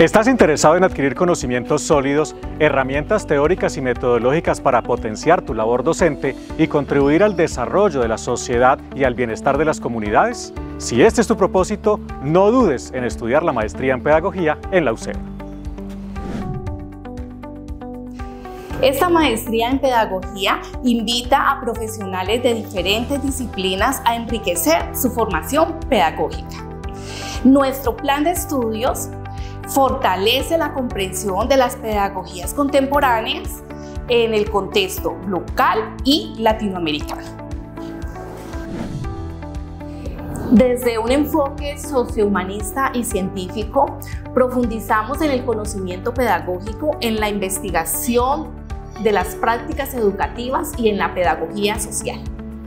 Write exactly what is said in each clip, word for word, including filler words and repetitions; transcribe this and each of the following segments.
¿Estás interesado en adquirir conocimientos sólidos, herramientas teóricas y metodológicas para potenciar tu labor docente y contribuir al desarrollo de la sociedad y al bienestar de las comunidades? Si este es tu propósito, no dudes en estudiar la maestría en Pedagogía en la U C E. Esta maestría en Pedagogía invita a profesionales de diferentes disciplinas a enriquecer su formación pedagógica. Nuestro plan de estudios fortalece la comprensión de las pedagogías contemporáneas en el contexto local y latinoamericano. Desde un enfoque sociohumanista y científico, profundizamos en el conocimiento pedagógico, en la investigación de las prácticas educativas y en la pedagogía social.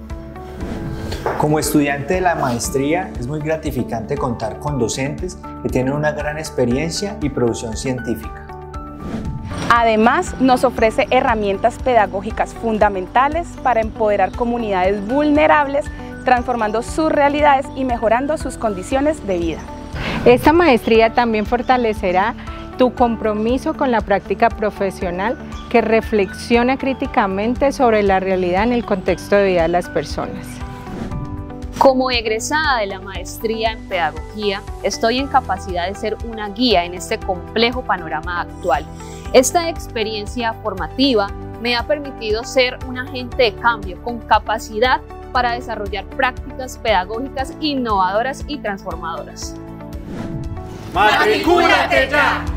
Como estudiante de la maestría, es muy gratificante contar con docentes que tienen una gran experiencia y producción científica. Además, nos ofrece herramientas pedagógicas fundamentales para empoderar comunidades vulnerables, transformando sus realidades y mejorando sus condiciones de vida. Esta maestría también fortalecerá tu compromiso con la práctica profesional que reflexiona críticamente sobre la realidad en el contexto de vida de las personas. Como egresada de la maestría en Pedagogía, estoy en capacidad de ser una guía en este complejo panorama actual. Esta experiencia formativa me ha permitido ser un agente de cambio con capacidad para desarrollar prácticas pedagógicas innovadoras y transformadoras. ¡Matricúlate ya!